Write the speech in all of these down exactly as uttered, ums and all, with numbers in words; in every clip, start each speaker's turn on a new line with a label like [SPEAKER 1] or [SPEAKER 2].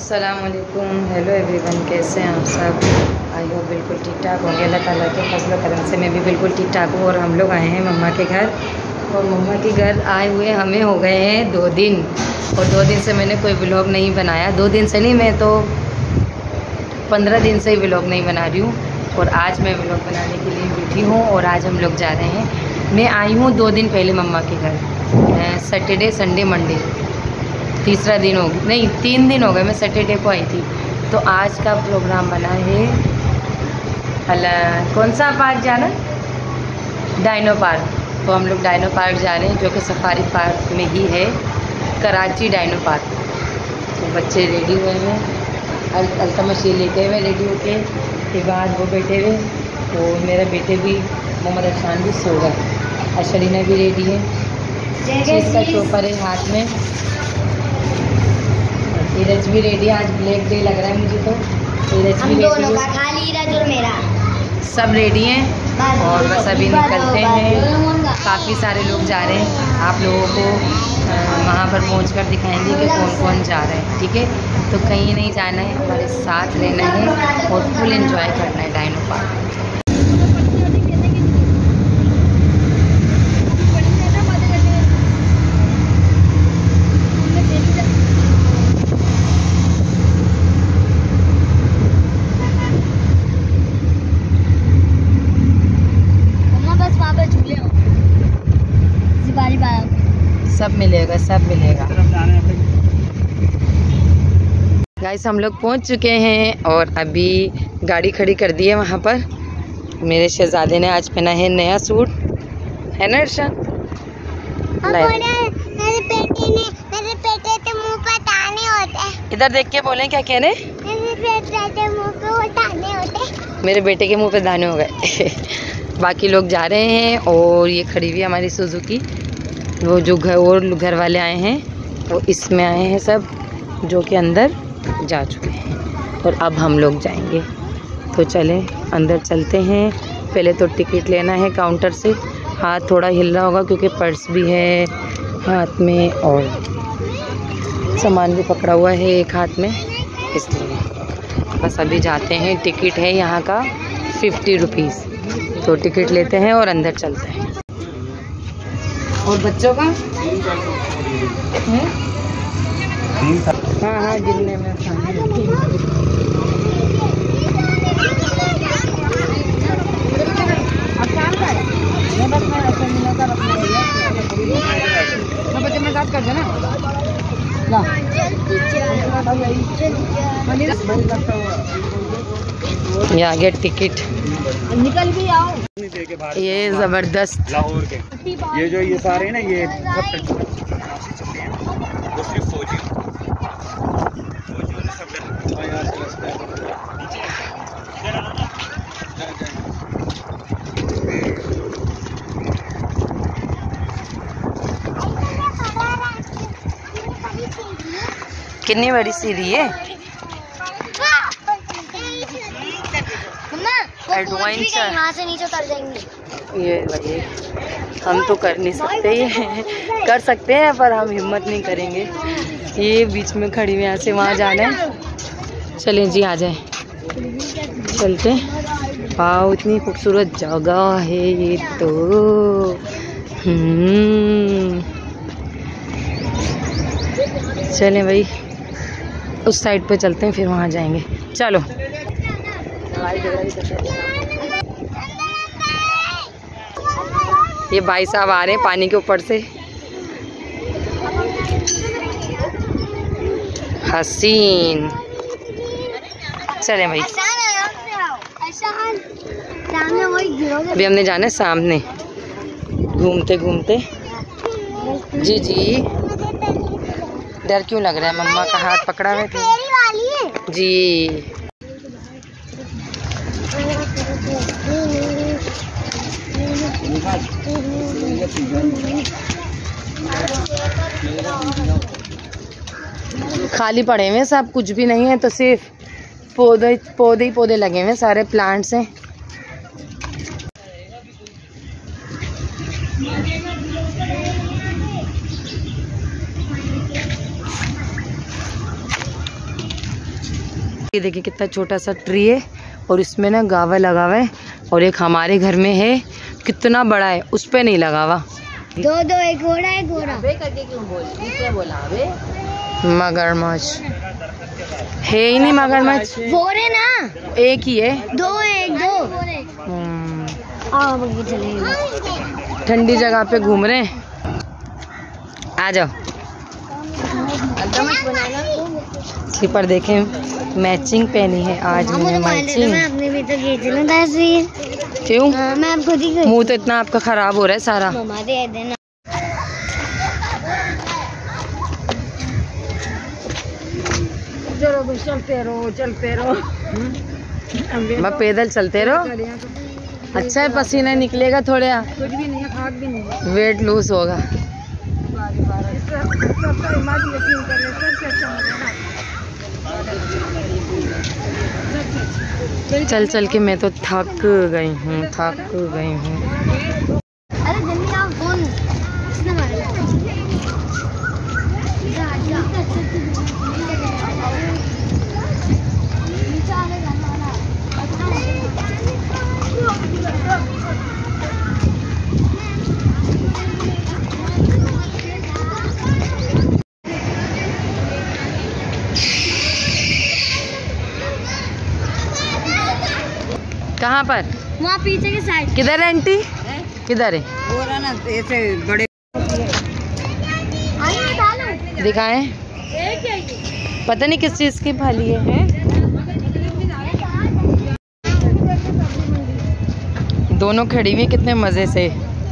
[SPEAKER 1] अस्सलाम वालेकुम, hello everyone, कैसे हैं आप सब। आई होप बिल्कुल ठीक ठाक होंगे। अल्लाह ताला के फजल करम से मैं भी बिल्कुल ठीक ठाक हूँ। और हम लोग आए हैं मम्मा के घर, और मम्मा के घर आए हुए हमें हो गए हैं दो दिन। और दो दिन से मैंने कोई व्लॉग नहीं बनाया। दो दिन से नहीं, मैं तो पंद्रह दिन से ही व्लॉग नहीं बना रही हूँ। और आज मैं व्लॉग बनाने के लिए बैठी हूँ। और आज हम लोग जा रहे हैं। मैं आई हूँ दो दिन पहले मम्मा के घर, सैटरडे संडे मंडे, तीसरा दिन हो गया, नहीं तीन दिन हो गए। मैं सैटरडे को आई थी। तो आज का प्रोग्राम बना है, अल्लाह कौन सा पार्क जाना, डायनो पार्क। तो हम लोग डायनो पार्क जा रहे हैं, जो कि सफारी पार्क में ही है, कराची डायनो पार्क। तो बच्चे रेडी हुए हैं, अल अल्तमशी लेते हुए रेडी होके के बाद वो बैठे हुए। तो मेरे बेटे भी, मोहम्मद अफसान भी सो गए, अशरीना भी रेडी है, चीज़ का चोपर है हाथ में, नीरज भी रेडी। आज ब्लैक डे लग रहा है मुझे, तो नीरज भी रेडी है,
[SPEAKER 2] खाली नीरज और मेरा
[SPEAKER 1] सब रेडी हैं। और बस अभी निकलते हैं। काफ़ी सारे लोग जा रहे हैं, आप लोगों को वहाँ पर पहुँचकर दिखाएंगे कि कौन कौन जा रहे हैं, ठीक है। तो कहीं नहीं जाना है, हमारे साथ रहना है और फुल एंजॉय करना है डायनो पार्क। सब मिलेगा, सब मिलेगा। गाइस हम लोग पहुंच चुके हैं और अभी गाड़ी खड़ी कर दी है वहाँ पर। मेरे शहजादे ने आज पहना है नया सूट, है ना अर्शा?
[SPEAKER 2] मेरे बेटे ने मेरे बेटे के मुंह पे दाने होते।
[SPEAKER 1] इधर देख के बोले, क्या कह रहे?
[SPEAKER 2] मेरे बेटे के मुंह पे वो दाने होते।
[SPEAKER 1] मेरे बेटे के मुँह पे दाने हो गए। बाकी लोग जा रहे हैं। और ये खड़ी हुई हमारी सुजुकी, वो जो घर और घर वाले आए हैं वो इसमें आए हैं सब, जो कि अंदर जा चुके हैं। और अब हम लोग जाएंगे। तो चलें अंदर चलते हैं। पहले तो टिकट लेना है काउंटर से। हाथ थोड़ा हिल रहा होगा क्योंकि पर्स भी है हाथ में और सामान भी पकड़ा हुआ है एक हाथ में, इसलिए बस अभी जाते हैं। टिकट है यहाँ का फिफ्टी रुपीज़, तो टिकट लेते हैं और अंदर चलते हैं। और बच्चों का है? हाँ हाँ गिरने में बस मैं बच्चे में साथ कर देना। ये आ गया टिकट,
[SPEAKER 2] निकल भी आओ।
[SPEAKER 1] ये ज़बरदस्त
[SPEAKER 3] लाहौर के, ये जो ये सारे ना, ये सब चलते हैं, वो सिर्फ फौजी
[SPEAKER 1] कितनी बड़ी सीढ़ी है। एडवेंचर
[SPEAKER 2] यहाँ से नीचे कर देंगे।
[SPEAKER 1] ये भाई हम तो कर नहीं सकते, ये कर सकते हैं पर हम हिम्मत नहीं करेंगे। ये बीच में खड़ी हुई, यहाँ से वहाँ जाना है। चलें जी, आ जाए, चलते। वाह इतनी खूबसूरत जगह है ये तो। हम्म चलें भाई, उस साइड पे चलते हैं, फिर वहाँ जाएंगे। चलो ये भाई साहब आ रहे हैं पानी के ऊपर से, हसीन। चले भाई, अभी हमने जाना है सामने, घूमते घूमते। जी जी, डर क्यों लग रहा है? मम्मा का हाथ पकड़ा हुआ है जी। खाली पड़े हुए सब, कुछ भी नहीं है। तो सिर्फ पौधे पौधे ही पौधे लगे हुए, सारे प्लांट्स हैं। ये देखिए कितना छोटा सा ट्री है और इसमें ना गावा लगा हुआ है, और एक हमारे घर में है कितना बड़ा है, उस पे नहीं लगा हुआ।
[SPEAKER 2] दो दो एक घोड़ा एक घोड़ा
[SPEAKER 1] करके क्यों बोल किसने बोला अबे? मगरमच्छ है ही नहीं, मगरमच्छ
[SPEAKER 2] वो रे ना,
[SPEAKER 1] एक ही है।
[SPEAKER 2] दो एक दो।
[SPEAKER 1] हम्म,
[SPEAKER 2] आओ बगी चलेंगे।
[SPEAKER 1] ठंडी जगह पे घूम रहे हैं, आ जाओ। स्लीपर देखें, मैचिंग पहनी है आज मैंने, मैचिंग।
[SPEAKER 2] मैं अपने भी तो खींच लूं तस्वीर।
[SPEAKER 1] क्यों?
[SPEAKER 2] हाँ, मैं अब खुद ही
[SPEAKER 1] मुंह तो इतना आपका खराब हो रहा है सारा।
[SPEAKER 2] मम्मा दे देना।
[SPEAKER 1] चलो चलते रहो चलते रहो, मैं पैदल चलते रहो। अच्छा है, पसीना निकलेगा थोड़ा, कुछ भी नहीं, खाक भी नहीं, वेट लूज होगा। चल चल के मैं तो थक गई हूँ, थक गई हूँ।
[SPEAKER 2] अरे जल्दी आओ, फोन किसने मारा?
[SPEAKER 1] कहाँ पर?
[SPEAKER 2] वहाँ पीछे के साइड।
[SPEAKER 1] किधर है आंटी? किधर है?
[SPEAKER 4] वो रहा ना ऐसे बड़े
[SPEAKER 1] दिखाएं, पता नहीं किस चीज की फाली है। दोनों खड़ी हुई कितने मजे से।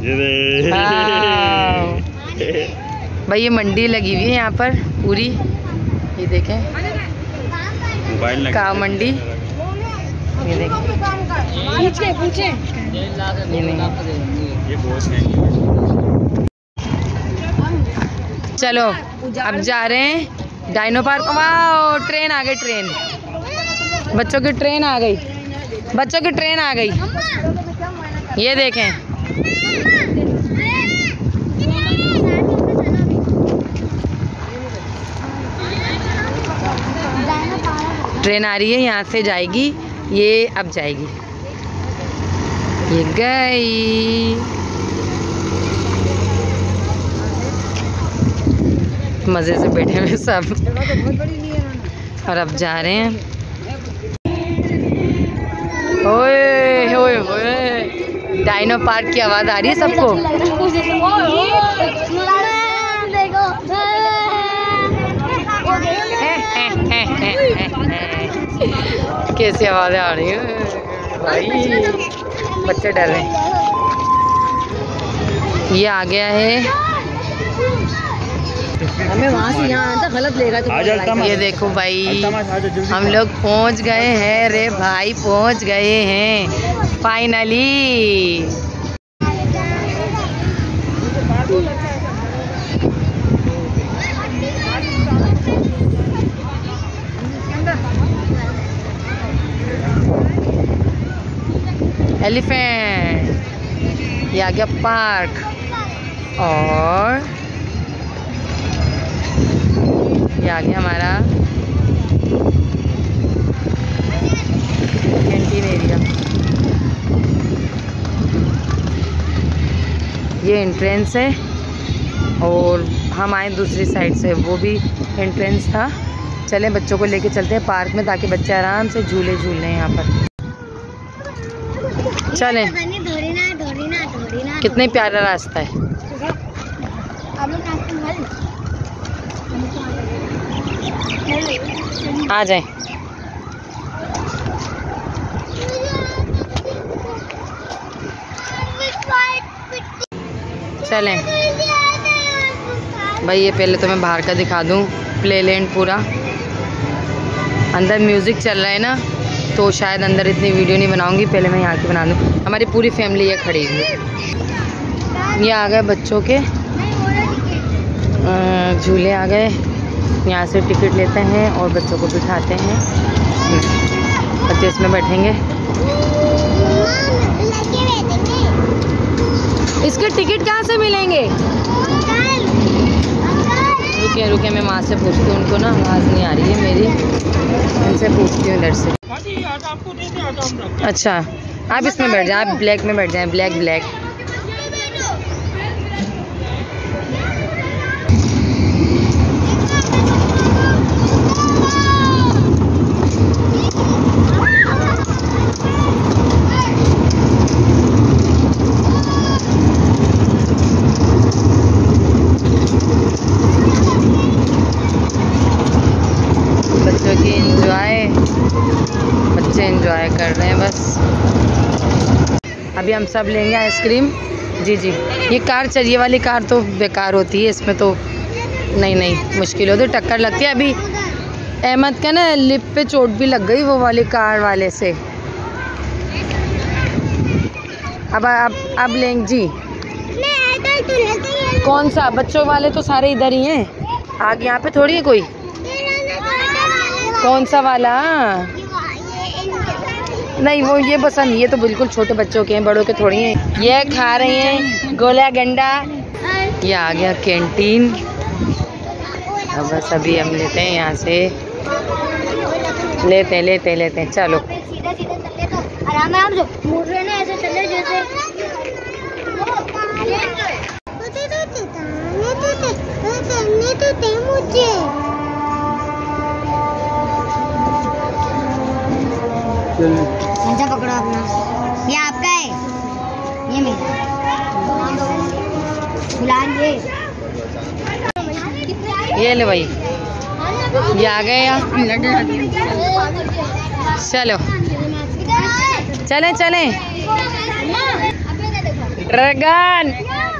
[SPEAKER 1] हाँ। भाई ये मंडी लगी हुई है यहाँ पर पूरी, ये देखें काव मंडी, ये देखें।
[SPEAKER 2] पूछे पूछे
[SPEAKER 1] ये नहीं,
[SPEAKER 3] ये बहुत महंगी।
[SPEAKER 1] चलो अब जा रहे हैं डायनो पार्क। वाह, ट्रेन आ गई, ट्रेन, बच्चों की ट्रेन आ गई, बच्चों की ट्रेन आ गई। ये देखें, ट्रेन आ रही है, यहाँ से जाएगी, ये अब जाएगी, ये गई। मजे से बैठे हुए सब, और अब जा रहे हैं। ओए ओए ओए, डायनो पार्क की आवाज आ रही है सबको। कैसी आवाजें आ रही है भाई, बच्चे डर रहे हैं। ये आ गया है,
[SPEAKER 4] हमें वहाँ से यहाँ आना गलत लेगा तो।
[SPEAKER 1] ये देखो भाई, हम लोग पहुँच गए हैं रे भाई, पहुँच गए हैं फाइनली। एलिफेंट, ये आ गया पार्क, और ये आ गया हमारा कैंटीन एरिया। ये एंट्रेंस है, और हम आए दूसरी साइड से, वो भी एंट्रेंस था। चलें बच्चों को लेके चलते हैं पार्क में, ताकि बच्चे आराम से झूले झूल लें यहाँ पर। चलें, कितने प्यारा रास्ता है। आ जाए, चलें भाई। ये पहले तो मैं बाहर का दिखा दूँ, प्ले लैंड पूरा, अंदर म्यूज़िक चल रहा है ना, तो शायद अंदर इतनी वीडियो नहीं बनाऊंगी, पहले मैं यहाँ की बना दूँ। हमारी पूरी फैमिली ये खड़ी हुई है। ये आ गए बच्चों के झूले, आ गए, यहाँ से टिकट लेते हैं और बच्चों को बिठाते हैं, बच्चे इसमें बैठेंगे। इसके टिकट कहाँ से मिलेंगे? रुके रुके मैं माँ से पूछती हूँ, उनको ना आवाज़ नहीं आ रही है मेरी, उनसे पूछती हूँ इधर से। अच्छा आप इसमें बैठ जाए, आप ब्लैक में बैठ जाएं, ब्लैक ब्लैक। बच्चों की एंजॉय, बच्चे एंजॉय कर रहे हैं बस। अभी हम सब लेंगे आइसक्रीम। जी जी, ये कार चल, ये वाली कार तो बेकार होती है, इसमें तो नहीं नहीं मुश्किल होती, टक्कर लगती है। अभी अहमद का ना लिप पे चोट भी लग गई वो वाली कार वाले से। अब अब अब लेंगे जी। कौन सा? बच्चों वाले तो सारे इधर ही हैं, आगे यहाँ पे थोड़ी है कोई। कौन सा वाला? नहीं वो ये पसंद, ये तो बिल्कुल छोटे बच्चों के हैं, बड़ों के थोड़ी हैं। ये खा रही हैं गोला गंडा। ये आ गया कैंटीन। अब बस अभी हम लेते हैं यहाँ से, लेते लेते लेते चलो।
[SPEAKER 2] आराम है, आप जो मुड़ रहे ना ऐसे चले जैसे। मुझे अच्छा पकड़ो अपना, ये आपका है, ये मेरा। बुलाइए,
[SPEAKER 1] ये ले भाई, ये आ गए यार। चलो चलें चलें। ड्रैगन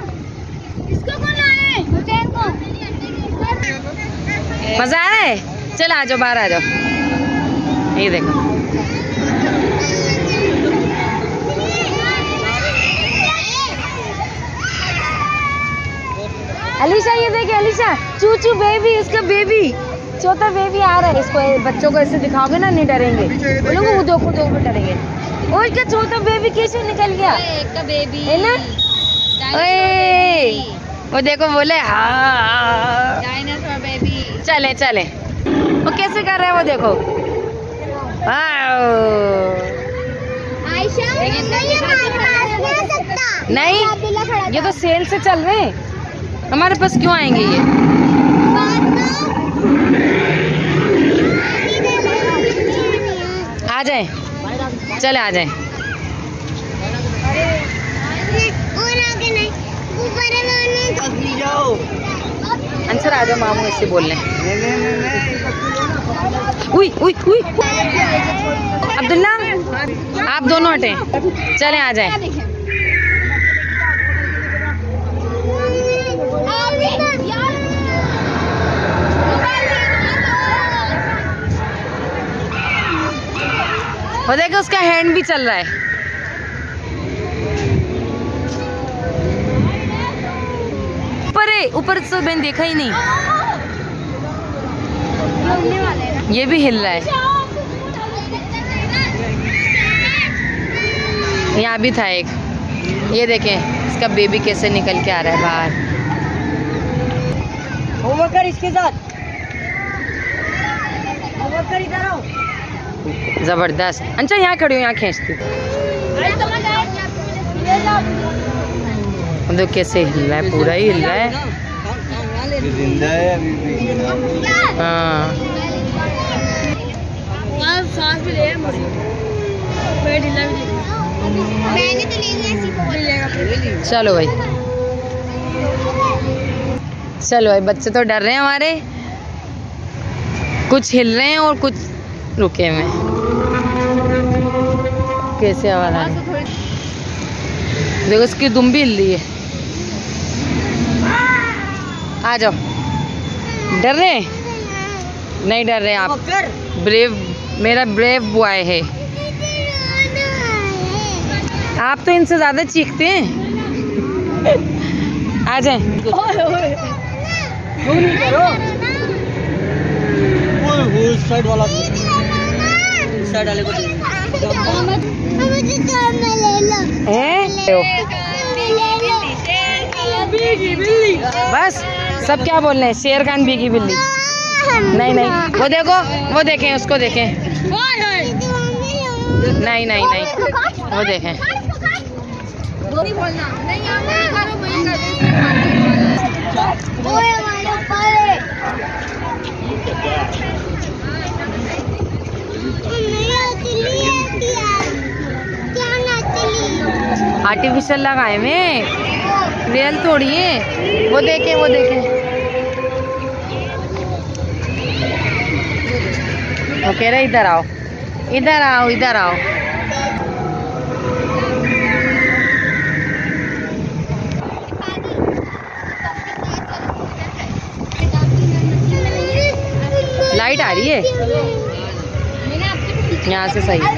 [SPEAKER 1] मजा आ रहा है। चल आ जाओ, बाहर आ जाओ। ये देखो अलीशा, ये देखे अलीशा, चूचू बेबी, उसका बेबी, छोटा बेबी आ रहा है। इसको बच्चों को ऐसे दिखाओगे ना, नहीं डरेंगे, बोलोगे वो देखो देखो डरेंगे। ओ इसका छोटा बेबी कैसे निकल गया, एक बेबी है ना। ओए वो देखो बोले हाँ डायनासोर बेबी। चले चले, वो कैसे कर रहा है वो देखो। नहीं ये तो सेल से चल रहे हैं, हमारे पास क्यों आएंगे ये। आ जाए, चले आ जाए। अंसर आ जाओ, मामू इससे बोल रहे हैं। उई उई उई अब्दुल्ला, आप दोनों हटे, चले आ जाए। वो देखो उसका हैंड भी चल रहा है। ऊपर है, ऊपर से मैंने देखा ही नहीं। ये भी हिल रहा है। यहाँ भी था एक, ये देखें इसका बेबी कैसे निकल के आ रहा है बाहर। होमवर्क इसके साथ, होमवर्क इधर आओ। जबरदस्त। अच्छा यहाँ खड़ी हूँ, यहाँ खींचती हूँ। देखो कैसे हिल रहा है, पूरा ही हिल रहा है।
[SPEAKER 3] जिंदा है अभी भी।
[SPEAKER 1] हाँ
[SPEAKER 4] सांस भी ले, पेट हिला भी नहीं।
[SPEAKER 2] मैंने तो ले लिया।
[SPEAKER 1] चलो भाई, चलो भाई। बच्चे तो डर रहे हैं हमारे, कुछ हिल रहे हैं और कुछ रुके हुए। कैसे आवाज आ रही है, देखो इसकी दुम भी हिल रही है। आ जाओ, डर रहे? नहीं डर रहे आप, ब्रेव, मेरा ब्रेव बॉय है। आप तो इनसे ज्यादा चीखते हैं। आ जाए।
[SPEAKER 3] साइड वाला, साइड वाले को
[SPEAKER 1] बस सब क्या बोल रहे हैं? शेर खान बीगी बिल्ली। नहीं नहीं, वो देखो, वो देखें, उसको देखें। नहीं नहीं नहीं, वो देखें। आर्टिफिशियल लगाए में, रियल थोड़ी है। वो देखें, वो देखें। वो कह रहे इधर आओ, इधर आओ, इधर आओ। लाइट आ रही है यहाँ से, सही।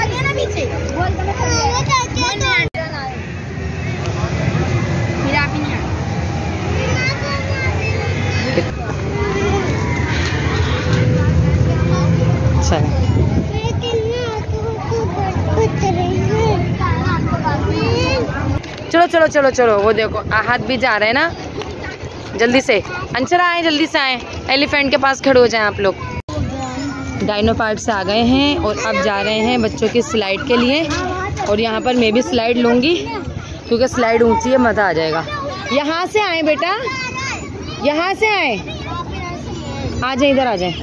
[SPEAKER 1] चलो चलो चलो चलो, वो देखो हाथ भी जा रहे हैं ना। जल्दी से अंशरा आए, जल्दी से आए, एलिफेंट के पास खड़े हो जाएं आप लोग। डायनो पार्क से आ गए हैं और अब जा रहे हैं बच्चों की स्लाइड के लिए। और यहाँ पर मैं भी स्लाइड लूँगी क्योंकि स्लाइड ऊंची है, मज़ा आ जाएगा। यहाँ से आए बेटा, यहाँ से आए, आ जाए, इधर आ जाए।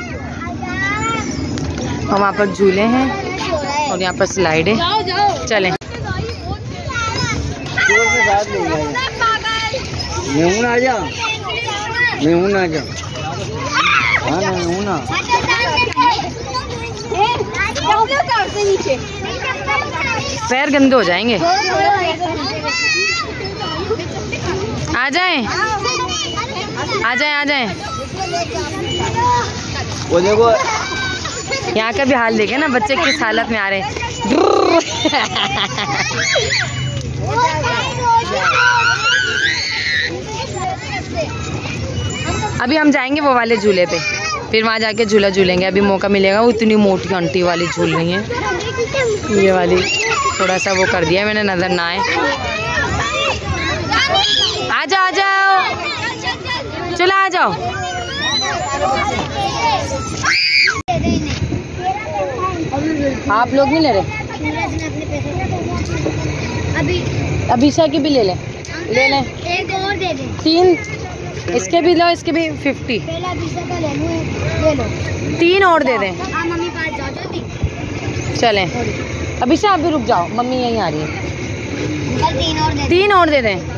[SPEAKER 1] और वहाँ पर झूले हैं और यहाँ पर स्लाइड है। चलें।
[SPEAKER 3] मेहून आ जा, मेहून आ जा। हाँ ना, मेहून आ।
[SPEAKER 1] पैर गंदे हो जाएंगे। आ जाएं, आ जाएं, आ जाएं।
[SPEAKER 3] वो देखो,
[SPEAKER 1] यहाँ का भी हाल देखे ना, बच्चे किस हालत में आ रहे हैं। अभी हम जाएंगे वो वाले झूले पे, फिर वहाँ जाके झूला झूलेंगे। अभी मौका मिलेगा। वो इतनी मोटी आंटी वाली झूल रही है, ये वाली थोड़ा सा वो कर दिया मैंने, नजर ना आए। आ जाओ, आ जाओ, चलो आ जाओ। आप लोग नहीं ले रहे?
[SPEAKER 2] अभी
[SPEAKER 1] अभिषा की भी ले लें, ले लें।
[SPEAKER 2] एक और दे दें।
[SPEAKER 1] तीन इसके भी लो, इसके भी फिफ्टी।
[SPEAKER 2] पहला अभिषा का ले लो, ले लो।
[SPEAKER 1] तीन और दे दें।
[SPEAKER 2] हाँ, मम्मी पास जाओ जल्दी।
[SPEAKER 1] चलें। अभिषा आप भी रुक जाओ, मम्मी यहीं आ रही है।
[SPEAKER 2] तीन और दे
[SPEAKER 1] तीन और दे दें।